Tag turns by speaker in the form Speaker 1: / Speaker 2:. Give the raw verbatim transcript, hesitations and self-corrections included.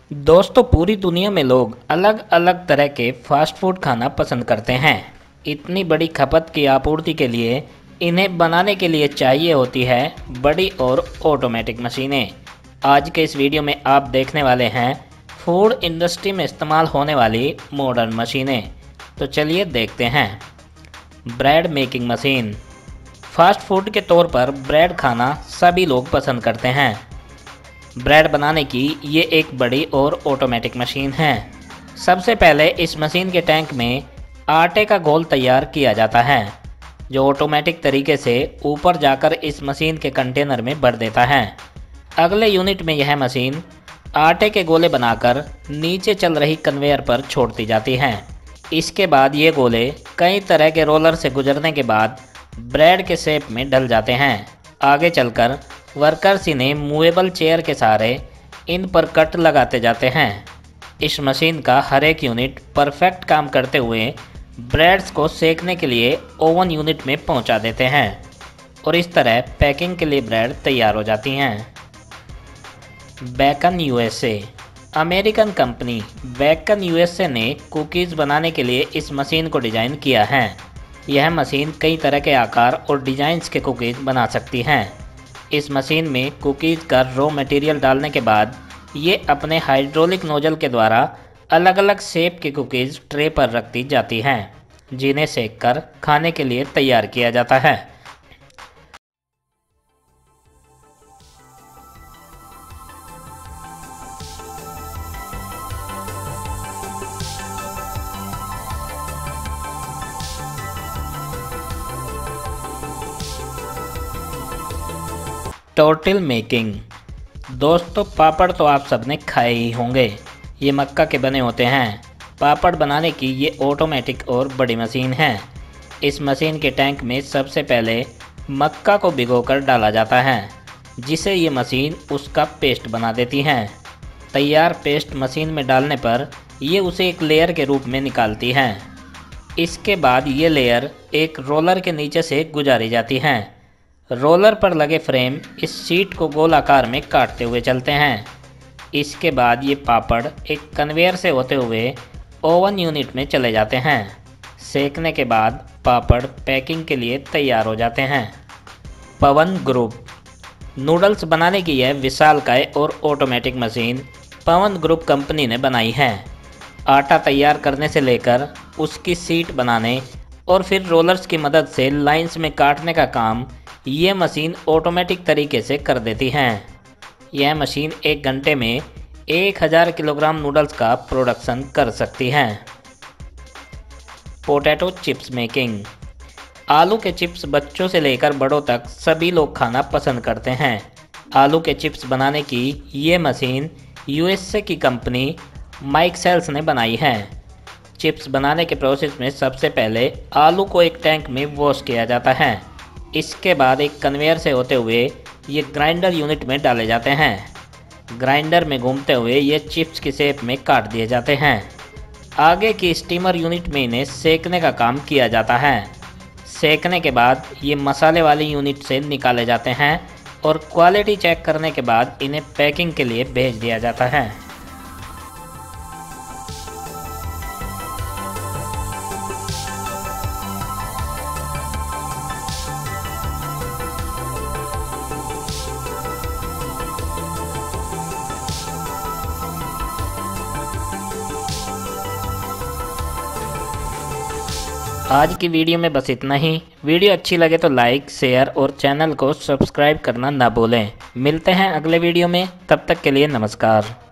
Speaker 1: दोस्तों, पूरी दुनिया में लोग अलग अलग तरह के फास्ट फूड खाना पसंद करते हैं। इतनी बड़ी खपत की आपूर्ति के लिए इन्हें बनाने के लिए चाहिए होती है बड़ी और ऑटोमेटिक मशीनें। आज के इस वीडियो में आप देखने वाले हैं फूड इंडस्ट्री में इस्तेमाल होने वाली मॉडर्न मशीनें। तो चलिए देखते हैं। Bread making machine. Fast food के तौर पर ब्रेड खाना सभी लोग पसंद करते हैं। ब्रेड बनाने की ये एक बड़ी और ऑटोमेटिक मशीन है। सबसे पहले इस मशीन के टैंक में आटे का घोल तैयार किया जाता है, जो ऑटोमेटिक तरीके से ऊपर जाकर इस मशीन के कंटेनर में भर देता है। अगले यूनिट में यह मशीन आटे के गोले बनाकर नीचे चल रही कन्वेयर पर छोड़ती जाती है। इसके बाद ये गोले कई तरह के रोलर से गुजरने के बाद ब्रेड के शेप में ढल जाते हैं। आगे चलकर वर्कर्स इन्हें मूवेबल चेयर के सहारे इन पर कट लगाते जाते हैं। इस मशीन का हर एक यूनिट परफेक्ट काम करते हुए ब्रेड्स को सेकने के लिए ओवन यूनिट में पहुंचा देते हैं और इस तरह पैकिंग के लिए ब्रेड तैयार हो जाती हैं। Bacon USA. American company Bacon USA ने कुकीज़ बनाने के लिए इस मशीन को डिज़ाइन किया है। यह मशीन कई तरह के आकार और डिज़ाइंस के कुकीज़ बना सकती हैं। इस मशीन में कुकीज़ का रॉ मटेरियल डालने के बाद ये अपने हाइड्रोलिक नोजल के द्वारा अलग अलग शेप की कुकीज़ ट्रे पर रख दी जाती हैं, जिन्हें सेक कर खाने के लिए तैयार किया जाता है। Tortilla making. दोस्तों, पापड़ तो आप सबने खाए ही होंगे। ये मक्का के बने होते हैं। पापड़ बनाने की ये ऑटोमेटिक और बड़ी मशीन है। इस मशीन के टैंक में सबसे पहले मक्का को भिगोकर डाला जाता है, जिसे ये मशीन उसका पेस्ट बना देती है। तैयार पेस्ट मशीन में डालने पर ये उसे एक लेयर के रूप में निकालती है। इसके बाद ये लेयर एक रोलर के नीचे से गुजारी जाती है। रोलर पर लगे फ्रेम इस शीट को गोल आकार में काटते हुए चलते हैं। इसके बाद ये पापड़ एक कन्वेयर से होते हुए ओवन यूनिट में चले जाते हैं। सेकने के बाद पापड़ पैकिंग के लिए तैयार हो जाते हैं। पवन ग्रुप। नूडल्स बनाने की यह विशालकाय और automatic machine Pawan group company ने बनाई है। आटा तैयार करने से लेकर उसकी सीट बनाने और फिर रोलर्स की मदद से लाइंस में काटने का काम ये मशीन ऑटोमेटिक तरीके से कर देती हैं। यह मशीन एक घंटे में एक हज़ार किलोग्राम नूडल्स का प्रोडक्शन कर सकती है। Potato chips making. आलू के चिप्स बच्चों से लेकर बड़ों तक सभी लोग खाना पसंद करते हैं। आलू के चिप्स बनाने की ये मशीन यूएसए की कंपनी माइक्सेल्स ने बनाई है। चिप्स बनाने के प्रोसेस में सबसे पहले आलू को एक टैंक में वॉश किया जाता है। इसके बाद एक कन्वेयर से होते हुए ये ग्राइंडर यूनिट में डाले जाते हैं। ग्राइंडर में घूमते हुए ये चिप्स की शेप में काट दिए जाते हैं। आगे की स्टीमर यूनिट में इन्हें सेकने का काम किया जाता है। सेकने के बाद ये मसाले वाली यूनिट से निकाले जाते हैं और क्वालिटी चेक करने के बाद इन्हें पैकिंग के लिए भेज दिया जाता है। आज की वीडियो में बस इतना ही। वीडियो अच्छी लगे तो लाइक, शेयर और चैनल को सब्सक्राइब करना ना भूलें। मिलते हैं अगले वीडियो में, तब तक के लिए नमस्कार।